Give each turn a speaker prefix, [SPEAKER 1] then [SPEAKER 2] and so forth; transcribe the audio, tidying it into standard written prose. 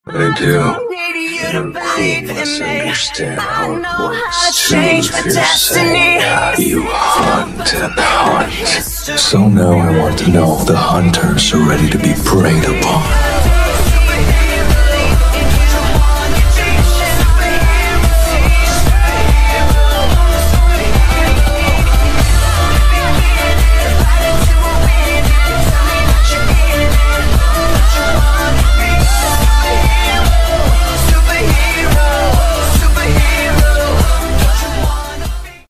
[SPEAKER 1] I do. You must understand how it works too if you're saying you hunt and hunt. So now I want to know if the hunters are ready to be preyed upon.